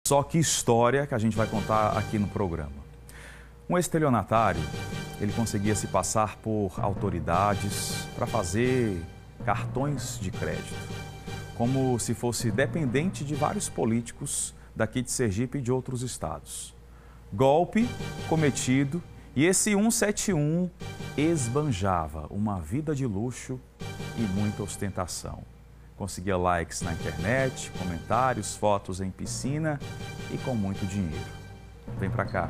Só que história que a gente vai contar aqui no programa. Um estelionatário, ele conseguia se passar por autoridades para fazer cartões de crédito, como se fosse dependente de vários políticos daqui de Sergipe e de outros estados. Golpe cometido e esse 171 esbanjava uma vida de luxo e muita ostentação. Conseguia likes na internet, comentários, fotos em piscina e com muito dinheiro. Vem pra cá.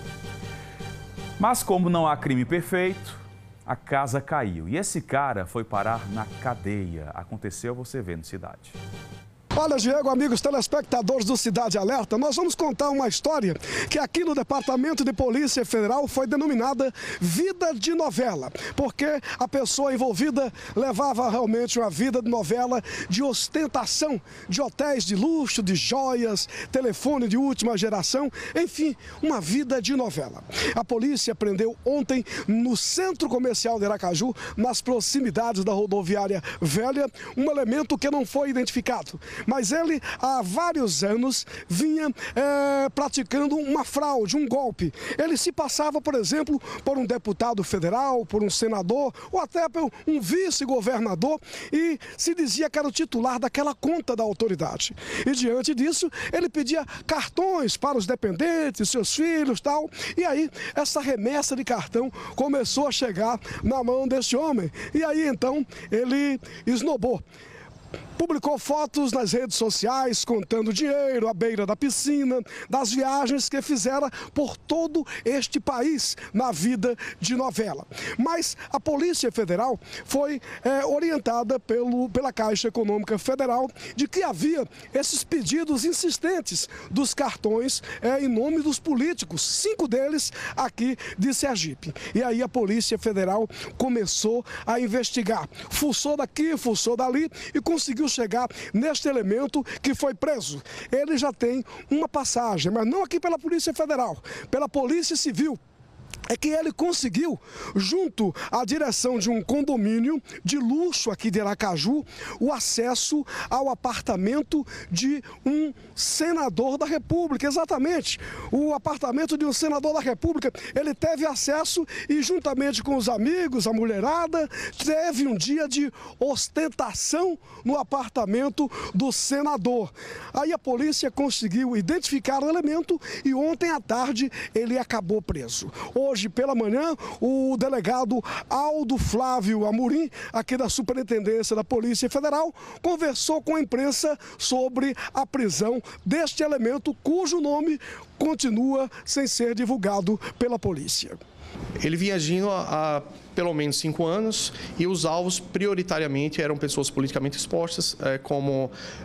Mas como não há crime perfeito, a casa caiu. E esse cara foi parar na cadeia. Aconteceu, você vê, no Cidade. Olha, Diego, amigos telespectadores do Cidade Alerta, nós vamos contar uma história que aqui no Departamento de Polícia Federal foi denominada vida de novela, porque a pessoa envolvida levava realmente uma vida de novela de ostentação, de hotéis de luxo, de joias, telefone de última geração, enfim, uma vida de novela. A polícia prendeu ontem no Centro Comercial de Aracaju, nas proximidades da rodoviária velha, um elemento que não foi identificado. Mas ele, há vários anos, vinha praticando uma fraude, um golpe. Ele se passava, por exemplo, por um deputado federal, por um senador, ou até por um vice-governador, e se dizia que era o titular daquela conta da autoridade. E diante disso, ele pedia cartões para os dependentes, seus filhos e tal. E aí, essa remessa de cartão começou a chegar na mão desse homem. E aí, então, ele esnobou. Publicou fotos nas redes sociais contando dinheiro à beira da piscina, das viagens que fizera por todo este país na vida de novela. Mas a Polícia Federal foi orientada pela Caixa Econômica Federal de que havia esses pedidos insistentes dos cartões em nome dos políticos, 5 deles aqui de Sergipe. E aí a Polícia Federal começou a investigar, fuçou daqui, fuçou dali e conseguiu chegar neste elemento que foi preso. Ele já tem uma passagem, mas não aqui pela Polícia Federal, pela Polícia Civil. É que ele conseguiu, junto à direção de um condomínio de luxo aqui de Aracaju, o acesso ao apartamento de um senador da República. Exatamente, o apartamento de um senador da República. Ele teve acesso e, juntamente com os amigos, a mulherada, teve um dia de ostentação no apartamento do senador. Aí a polícia conseguiu identificar o elemento e ontem à tarde ele acabou preso. Hoje, pela manhã, o delegado Aldo Flávio Amorim, aqui da Superintendência da Polícia Federal, conversou com a imprensa sobre a prisão deste elemento, cujo nome continua sem ser divulgado pela polícia. Ele vinha agindo há pelo menos 5 anos e os alvos prioritariamente eram pessoas politicamente expostas, como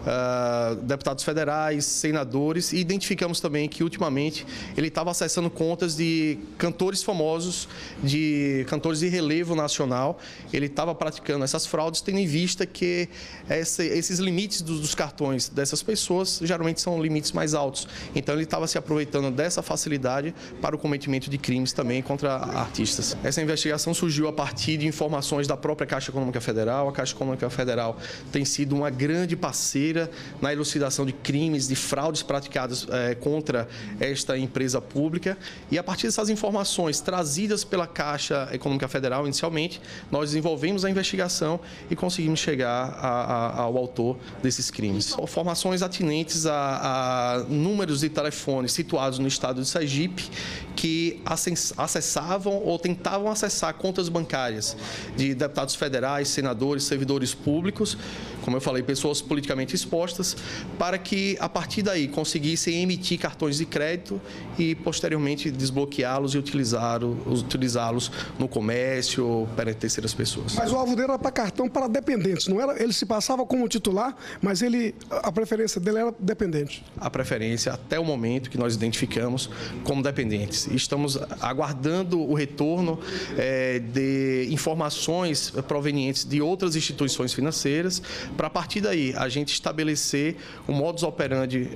deputados federais, senadores, e identificamos também que ultimamente ele estava acessando contas de cantores famosos, de cantores de relevo nacional. Ele estava praticando essas fraudes, tendo em vista que esses limites dos cartões dessas pessoas geralmente são limites mais altos. Então ele estava se aproveitando dessa facilidade para o cometimento de crimes também contra artistas. Essa investigação surgiu a partir de informações da própria Caixa Econômica Federal. A Caixa Econômica Federal tem sido uma grande parceira na elucidação de crimes, de fraudes praticadas contra esta empresa pública. E a partir dessas informações trazidas pela Caixa Econômica Federal inicialmente, nós desenvolvemos a investigação e conseguimos chegar ao autor desses crimes. Informações atinentes a números de telefones situados no estado de Sergipe que acessavam ou tentavam acessar contas bancárias de deputados federais, senadores, servidores públicos, como eu falei, pessoas politicamente expostas, para que, a partir daí, conseguissem emitir cartões de crédito e, posteriormente, desbloqueá-los e utilizá-los no comércio, para terceiras pessoas. Mas o alvo dele era para cartão para dependentes, não era? Ele se passava como titular, mas a preferência dele era dependente. A preferência, até o momento que nós identificamos como dependentes. Estamos aguardando o retorno de informações provenientes de outras instituições financeiras, para a partir daí a gente estabelecer um modus operandi,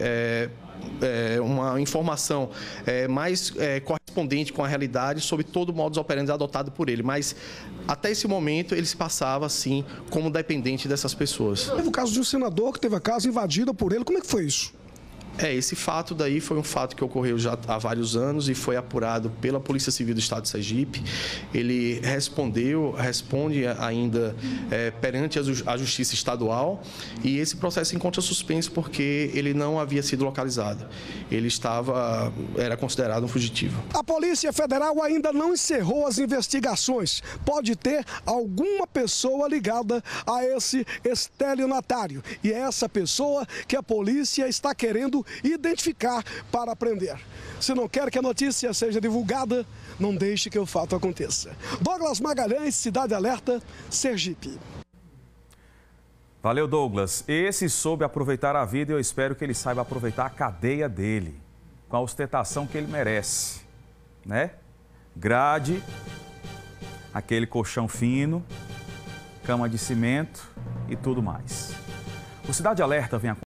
uma informação mais correspondente com a realidade sobre todo o modus operandi adotado por ele. Mas até esse momento ele se passava assim como dependente dessas pessoas. Teve o caso de um senador que teve a casa invadida por ele. Como é que foi isso? Esse fato daí foi um fato que ocorreu já há vários anos e foi apurado pela Polícia Civil do Estado de Sergipe. Ele responde ainda perante a Justiça Estadual, e esse processo encontra suspenso porque ele não havia sido localizado. Ele era considerado um fugitivo. A Polícia Federal ainda não encerrou as investigações. Pode ter alguma pessoa ligada a esse estelionatário. E é essa pessoa que a polícia está querendo identificar para prender. Se não quer que a notícia seja divulgada, não deixe que o fato aconteça. Douglas Magalhães, Cidade Alerta, Sergipe. Valeu, Douglas. Esse soube aproveitar a vida e eu espero que ele saiba aproveitar a cadeia dele, com a ostentação que ele merece, né? Grade, aquele colchão fino, cama de cimento e tudo mais. O Cidade Alerta vem